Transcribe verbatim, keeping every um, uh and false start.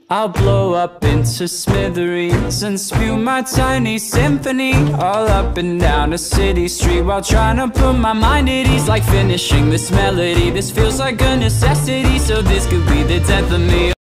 I'll blow up into smithereens and spew my tiny symphony all up and down a city street, while trying to put my mind at ease. Like finishing this melody, this feels like a necessity, so this could be the death of me.